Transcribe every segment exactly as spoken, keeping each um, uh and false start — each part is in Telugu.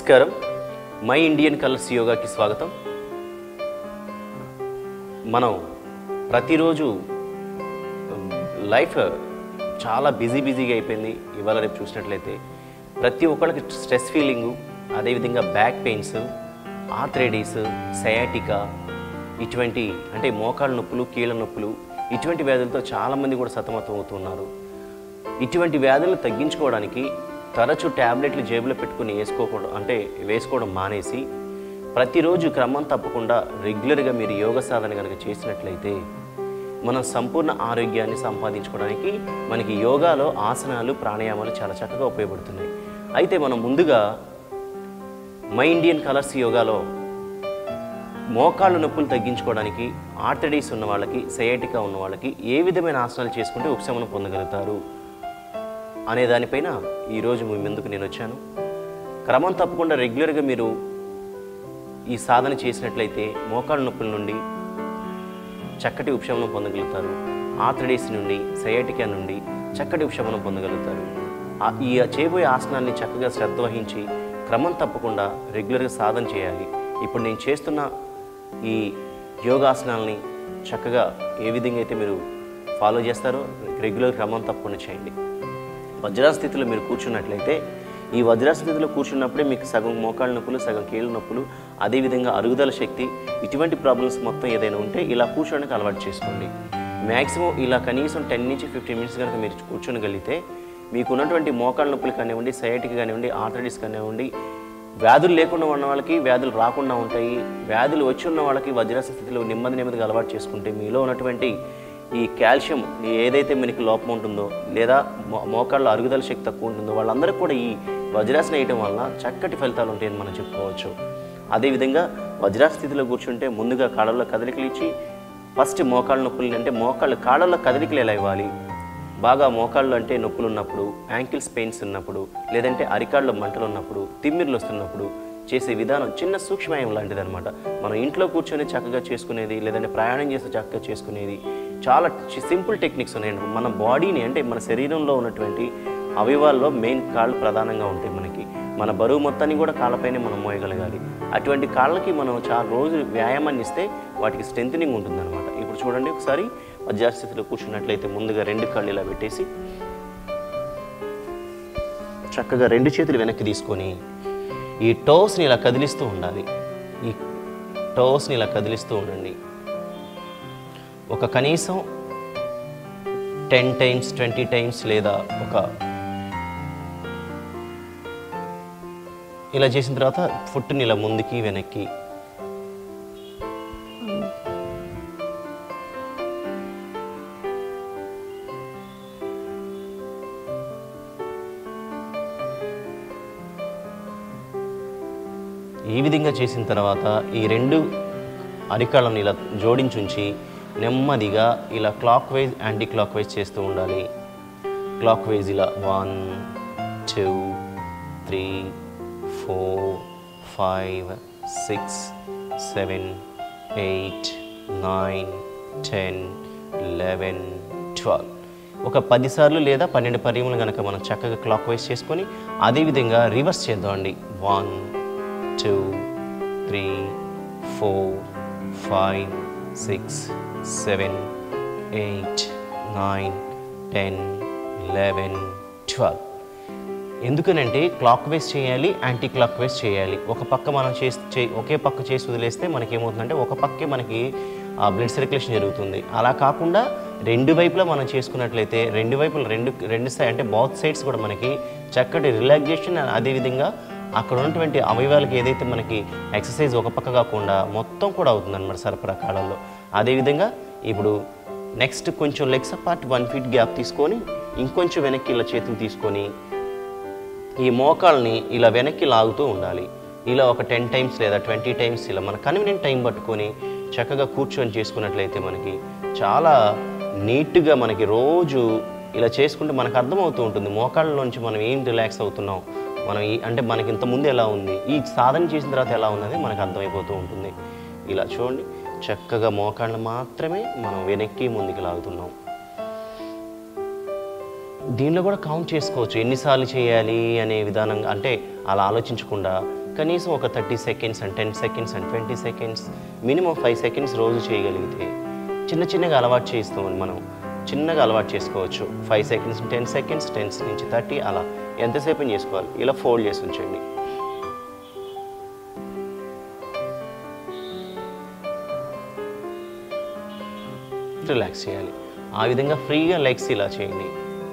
నమస్కారం. మై ఇండియన్ కలర్స్ యోగాకి స్వాగతం. మనం ప్రతిరోజు లైఫ్ చాలా బిజీ బిజీగా అయిపోయింది. ఇవాళ రేపు చూసినట్లయితే ప్రతి ఒక్కరికి స్ట్రెస్ ఫీలింగు, అదేవిధంగా బ్యాక్ పెయిన్స్, ఆర్థరైటిస్, సయాటికా, ఇటువంటి అంటే మోకాళ్ళ నొప్పులు, కీళ్ళ నొప్పులు, ఇటువంటి వ్యాధులతో చాలామంది కూడా సతమతం అవుతున్నారు. ఇటువంటి వ్యాధులను తగ్గించుకోవడానికి తరచూ ట్యాబ్లెట్లు జేబులో పెట్టుకుని వేసుకోకూడదు, అంటే వేసుకోవడం మానేసి ప్రతిరోజు క్రమం తప్పకుండా రెగ్యులర్గా మీరు యోగ సాధన కనుక చేసినట్లయితే మనం సంపూర్ణ ఆరోగ్యాన్ని సంపాదించుకోవడానికి మనకి యోగాలో ఆసనాలు, ప్రాణాయామాలు చాలా చక్కగా ఉపయోగపడుతున్నాయి. అయితే మనం ముందుగా మై ఇండియన్ కలర్స్ యోగాలో మోకాళ్ళ నొప్పులు తగ్గించుకోవడానికి, ఆర్థరైటిస్ ఉన్న వాళ్ళకి, సయాటికా ఉన్న వాళ్ళకి ఏ విధమైన ఆసనాలు చేసుకుంటే ఉపశమనం పొందగలుగుతారు అనే దానిపైన ఈరోజు మీ ముందుకు నేను వచ్చాను. క్రమం తప్పకుండా రెగ్యులర్గా మీరు ఈ సాధన చేసినట్లయితే మోకాళ్ళ నొప్పుల నుండి చక్కటి ఉపశమనం పొందగలుగుతారు. ఆర్థరైటిస్ నుండి, సయాటికా నుండి చక్కటి ఉపశమనం పొందగలుగుతారు. ఈ చేయబోయే ఆసనాన్ని చక్కగా శ్రద్ధ వహించి క్రమం తప్పకుండా రెగ్యులర్గా సాధన చేయాలి. ఇప్పుడు నేను చేస్తున్న ఈ యోగాసనాలని చక్కగా ఏ విధంగా అయితే మీరు ఫాలో చేస్తారో రెగ్యులర్ క్రమం తప్పకుండా చేయండి. వజ్రాసన స్థితిలో మీరు కూర్చున్నట్లయితే ఈ వజ్రాసన స్థితిలో కూర్చున్నప్పుడే మీకు సగం మోకాళ్ళ నొప్పులు, సగం కీళ్ళ నొప్పులు, అదేవిధంగా అరుగుదల శక్తి, ఇటువంటి ప్రాబ్లమ్స్ మొత్తం ఏదైనా ఉంటే ఇలా కూర్చోడానికి అలవాటు చేసుకోండి. మ్యాక్సిమం ఇలా కనీసం టెన్ నుంచి ఫిఫ్టీన్ మినిట్స్ కనుక మీరు కూర్చోగలిగితే మీకు ఉన్నటువంటి మోకాళ్ళ నొప్పులు కానివ్వండి, సయాటికా కానివ్వండి, ఆర్థరైటిస్ కానివ్వండి, వ్యాధులు లేకుండా ఉన్న వాళ్ళకి వ్యాధులు రాకుండా ఉంటాయి. వ్యాధులు వచ్చి ఉన్న వాళ్ళకి వజ్రాసన స్థితిలో నెమ్మది నెమ్మదిగా అలవాటు చేసుకుంటే మీలో ఉన్నటువంటి ఈ కాల్షియం ఏదైతే మనకి లోపం ఉంటుందో, లేదా మోకాళ్ళ అరుగుదల శక్తి తక్కువ ఉంటుందో వాళ్ళందరికీ కూడా ఈ వజ్రాసన వేయటం వల్ల చక్కటి ఫలితాలు ఉంటాయని మనం చెప్పుకోవచ్చు. అదేవిధంగా వజ్రాసన స్థితిలో కూర్చుంటే ముందుగా కాళ్ళల్లో కదలికలు ఇచ్చి ఫస్ట్ మోకాళ్ళ నొప్పులు అంటే మోకాళ్ళ కాళ్ళల్లో కదలికలు ఎలా ఇవ్వాలి, బాగా మోకాళ్ళు అంటే నొప్పులు ఉన్నప్పుడు, యాంకిల్స్ పెయిన్స్ ఉన్నప్పుడు, లేదంటే అరికాళ్ళలో మంటలు ఉన్నప్పుడు, తిమ్మిర్లు వస్తున్నప్పుడు చేసే విధానం చిన్న సూక్ష్మాయం లాంటిది అనమాట. మనం ఇంట్లో కూర్చొని చక్కగా చేసుకునేది, లేదంటే ప్రయాణం చేస్తే చక్కగా చేసుకునేది చాలా సింపుల్ టెక్నిక్స్ ఉన్నాయండి. మన బాడీని అంటే మన శరీరంలో ఉన్నటువంటి అవయవాల్లో మెయిన్ కాళ్ళు ప్రధానంగా ఉంటాయి. మనకి మన బరువు మొత్తాన్ని కూడా కాళ్ళపైనే మనం మోయగలగాలి. అటువంటి కాళ్ళకి మనం చాలా రోజు వ్యాయామాన్ని ఇస్తే వాటికి స్ట్రెంథనింగ్ ఉంటుందన్నమాట. ఇప్పుడు చూడండి, ఒకసారి వజ్రాసన స్థితిలో కూర్చున్నట్లయితే ముందుగా రెండు కాళ్ళు ఇలా పెట్టేసి చక్కగా రెండు చేతులు వెనక్కి తీసుకొని ఈ టోస్ని ఇలా కదిలిస్తూ ఉండాలి. ఈ టోస్ని ఇలా కదిలిస్తూ ఉండండి. ఒక కనీసం టెన్ టైమ్స్ ట్వంటీ టైమ్స్ లేదా ఒక ఇలా చేసిన తర్వాత ఫుట్ని ఇలా ముందుకి వెనక్కి ఈ విధంగా చేసిన తర్వాత ఈ రెండు అరికాళ్ళను ఇలా జోడించుంచి నెమ్మదిగా ఇలా clockwise, anticlockwise చేస్తూ ఉండాలి. క్లాక్ వైజ్ ఇలా one two three four five six seven eight nine ten eleven twelve ఒక పదిసార్లు లేదా పన్నెండు పరిములు కనుక మనం చక్కగా క్లాక్ వైజ్ చేసుకొని అదేవిధంగా రివర్స్ చేద్దామండి. One two three four five six seven eight nine ten eleven twelve ఎందుకనంటే క్లాక్ వైజ్ చేయాలి, యాంటీ క్లాక్ వైజ్ చేయాలి. ఒక పక్క మనం చేసి ఒకే పక్క చేసి వదిలేస్తే మనకి ఏమవుతుందంటే ఒక పక్కే మనకి బ్లడ్ సర్క్యులేషన్ జరుగుతుంది. అలా కాకుండా రెండు వైపులా మనం చేసుకున్నట్లయితే రెండు వైపులు రెండు రెండు సైడ్ అంటే బౌత్ సైడ్స్ కూడా మనకి చక్కటి రిలాక్సేషన్, అదేవిధంగా అక్కడ ఉన్నటువంటి అవయవాలకి ఏదైతే మనకి ఎక్సర్సైజ్ ఒక పక్క కాకుండా మొత్తం కూడా అవుతుంది అన్నమాట సరఫరా కాలంలో. అదేవిధంగా ఇప్పుడు నెక్స్ట్ కొంచెం legs apart one feet gap తీసుకొని ఇంకొంచెం వెనక్కి ఇలా చేతులు తీసుకొని ఈ మోకాల్ని ఇలా వెనక్కి లాగుతూ ఉండాలి. ఇలా ఒక టెన్ టైమ్స్ లేదా ట్వంటీ టైమ్స్ ఇలా మన కన్వీనియంట్ టైం పట్టుకొని చక్కగా కూర్చొని చేసుకున్నట్లయితే మనకి చాలా నీట్గా మనకి రోజు ఇలా చేసుకుంటే మనకు అర్థమవుతూ ఉంటుంది మోకాళ్ళ నుంచి మనం ఏం రిలాక్స్ అవుతున్నాం, మనం ఈ అంటే మనకి ఇంతకుముందు ఎలా ఉంది, ఈ సాధన చేసిన తర్వాత ఎలా ఉన్నది మనకు అర్థమైపోతూ ఉంటుంది. ఇలా చూడండి, చక్కగా మోకాళ్ళు మాత్రమే మనం వెనక్కి ముందుకు లాగుతున్నాం. దీనిలో కూడా కౌంట్ చేసుకోవచ్చు ఎన్నిసార్లు చేయాలి అనే విధానంగా, అంటే అలా ఆలోచించకుండా కనీసం ఒక thirty seconds and ten seconds and twenty seconds minimum five seconds రోజు చేయగలిగితే చిన్న చిన్నగా అలవాటు చేస్తామని మనం చిన్నగా అలవాటు చేసుకోవచ్చు. Five seconds ten seconds ten నుంచి థర్టీ అలా ఎంతసేపు చేసుకోవాలి. ఇలా ఫోల్డ్ చేసి ఉంచండి. రిలాక్స్ చేయాలి. ఆ విధంగా ఫ్రీగా లెగ్స్ ఇలా చేయండి.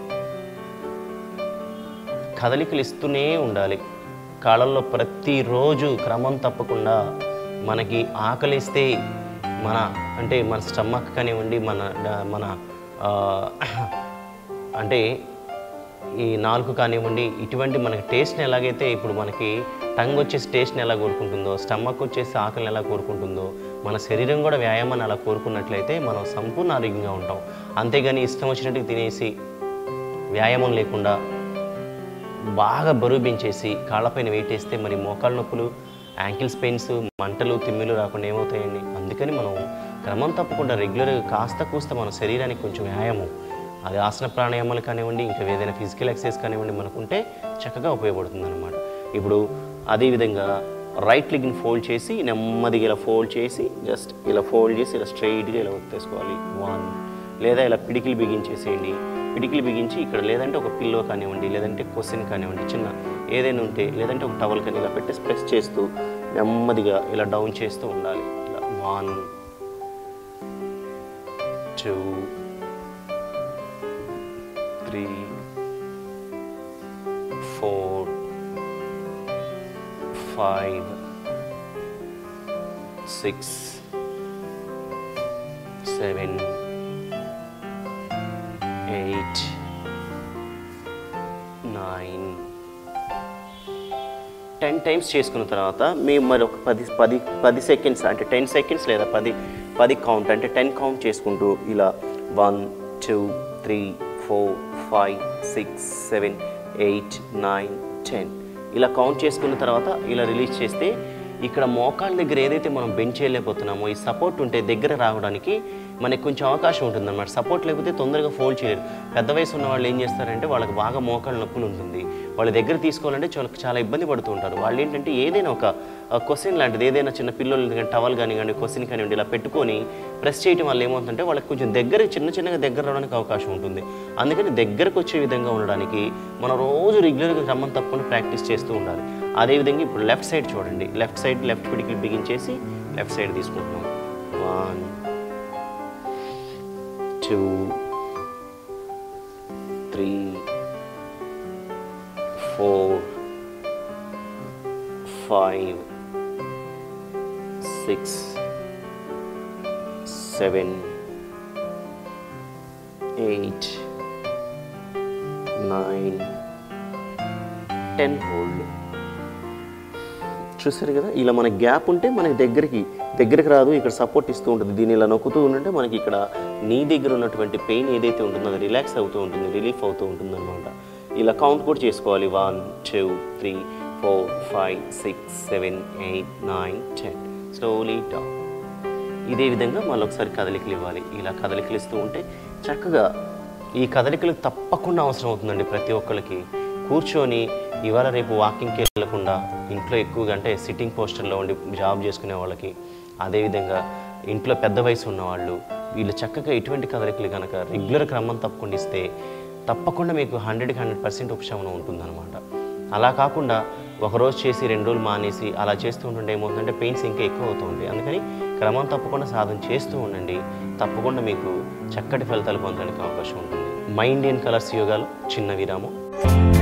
కదలికలు ఇస్తూనే ఉండాలి. కాళ్ళల్లో ప్రతిరోజు క్రమం తప్పకుండా మనకి ఆకలిస్తే మన అంటే మన స్టమక్ కానివ్వండి, మన మన అంటే ఈ నాలుగు కానివ్వండి, ఇటువంటి మనకి టేస్ట్ని ఎలాగైతే ఇప్పుడు మనకి టంగ్ వచ్చేసి టేస్ట్ని ఎలా కోరుకుంటుందో, స్టమక్ వచ్చేసి ఆకలిని ఎలా కోరుకుంటుందో, మన శరీరం కూడా వ్యాయామాన్ని అలా కోరుకున్నట్లయితే మనం సంపూర్ణ ఆరోగ్యంగా ఉంటాం. అంతేగాని ఇష్టం వచ్చినట్టు తినేసి వ్యాయామం లేకుండా బాగా బరువు పెంచేసి కాళ్ళపైన వెయిట్ వేస్తే మరి మోకాళ్ళ నొప్పులు, యాంకిల్స్ పెయిన్స్, మంటలు, తిమ్మిలు రాకుండా ఏమవుతాయండి. అందుకని మనం క్రమం తప్పకుండా రెగ్యులర్గా కాస్త కూస్త మన శరీరానికి కొంచెం వ్యాయామం, అది ఆసన ప్రాణాయామాలు కానివ్వండి, ఇంకా ఏదైనా ఫిజికల్ ఎక్సర్సైజ్ కానివ్వండి మనకుంటే చక్కగా ఉపయోగపడుతుంది అన్నమాట. ఇప్పుడు అదేవిధంగా రైట్ లెగ్ని ఫోల్డ్ చేసి నెమ్మదిగా ఇలా ఫోల్డ్ చేసి జస్ట్ ఇలా ఫోల్డ్ చేసి ఇలా స్ట్రైట్గా ఇలా ఒత్తేసుకోవాలి. వన్, లేదా ఇలా పిడికిలు బిగించేసేయండి. పిడికిలు బిగించి ఇక్కడ లేదంటే ఒక పిల్లో కానివ్వండి, లేదంటే క్వశ్చన్ కానివ్వండి, చిన్న ఏదైనా ఉంటే లేదంటే ఒక టవల్ కానీ ఇలా పెట్టేసి ప్రెస్ చేస్తూ నెమ్మదిగా ఇలా డౌన్ చేస్తూ ఉండాలి. ఇలా one, two, three, four, five, six, seven, eight, nine, ten times చేసుకున్న తర్వాత మేము మరి ఒక పది పది పది సెకండ్స్ అంటే టెన్ సెకండ్స్ లేదా పది పది కౌంట్ అంటే టెన్ కౌంట్ చేసుకుంటూ ఇలా one, two, three, four, five, six, seven, eight, nine, ten ఇలా కౌంట్ చేసుకున్న తర్వాత ఇలా రిలీజ్ చేస్తే ఇక్కడ మోకాళ్ళ దగ్గర ఏదైతే మనం బెంచ్ చేయలేకపోతున్నామో ఈ సపోర్ట్ ఉంటే దగ్గర రావడానికి మనకి కొంచెం అవకాశం ఉంటుంది అన్నమాట. సపోర్ట్ లేకపోతే తొందరగా ఫోల్డ్ చేయలేరు. పెద్ద వయసు ఉన్న వాళ్ళు ఏం చేస్తారంటే వాళ్ళకి బాగా మోకాళ్ళ నొప్పులు ఉంటుంది, వాళ్ళ దగ్గర తీసుకోవాలంటే చాలా చాలా ఇబ్బంది పడుతూ ఉంటారు. వాళ్ళు ఏంటంటే ఏదైనా ఒక క్వశ్చన్ లాంటిది ఏదైనా చిన్న పిల్లలు కానీ టవల్ కానీ కానీ క్వశ్చన్ కానివ్వండి ఇలా పెట్టుకొని ప్రెస్ చేయడం వల్ల ఏమవుతుందంటే వాళ్ళకి కొంచెం దగ్గర చిన్న చిన్నగా దగ్గర రావడానికి అవకాశం ఉంటుంది. అందుకని దగ్గరకు వచ్చే విధంగా ఉండడానికి మనం రోజు రెగ్యులర్గా క్రమం తప్పకుండా ప్రాక్టీస్ చేస్తూ ఉండాలి. అదేవిధంగా ఇప్పుడు లెఫ్ట్ సైడ్ చూడండి. లెఫ్ట్ సైడ్ లెఫ్ట్ పిడికిలు బిగించేసి లెఫ్ట్ సైడ్ తీసుకుంటున్నాం. One, two, three, four, five, six, seven, eight, nine, ten hold. చూసారు కదా, ఇలా మన గ్యాప్ ఉంటే మనకి దగ్గరికి దగ్గరికి రాదు, ఇక్కడ సపోర్ట్ ఇస్తూ ఉంటుంది. దీన్ని ఇలా నొక్కుతూ ఉంటే మనకి ఇక్కడ నీ దగ్గర ఉన్నటువంటి పెయిన్ ఏదైతే ఉంటుందో అది రిలాక్స్ అవుతూ ఉంటుంది, రిలీఫ్ అవుతూ ఉంటుంది అనమాట. ఇలా కౌంట్ కూడా చేసుకోవాలి. One, two, three, four, five, six, seven, eight, nine, ten. Slowly down. ఇదే విధంగా మళ్ళీ ఒకసారి కదలికలు ఇవ్వాలి. ఇలా కదలికలు ఇస్తూ ఉంటే చక్కగా ఈ కదలికలు తప్పకుండా అవసరం అవుతుందండి ప్రతి ఒక్కరికి. కూర్చొని ఇవాళ రేపు వాకింగ్కి వెళ్ళకుండా ఇంట్లో ఎక్కువగా అంటే సిట్టింగ్ పోస్టర్లో ఉండి జాబ్ చేసుకునే వాళ్ళకి, అదేవిధంగా ఇంట్లో పెద్ద వయసు ఉన్నవాళ్ళు వీళ్ళు చక్కగా ఇటువంటి కదలికలు కనుక రెగ్యులర్ క్రమం తప్పకుండా ఇస్తే తప్పకుండా మీకు హండ్రెడ్కి హండ్రెడ్ పర్సెంట్ ఉపశమనం ఉంటుందన్నమాట. అలా కాకుండా ఒకరోజు చేసి రెండు రోజులు మానేసి అలా చేస్తూ ఉంటుంటే ఏమవుతుందంటే పెయిన్స్ ఇంకా ఎక్కువ అవుతూ ఉంటాయి. అందుకని క్రమం తప్పకుండా సాధన చేస్తూ ఉండండి. తప్పకుండా మీకు చక్కటి ఫలితాలు పొందడానికి అవకాశం ఉంటుంది. మైండ్ అండ్ కలర్స్ యోగాలో చిన్న విరామం.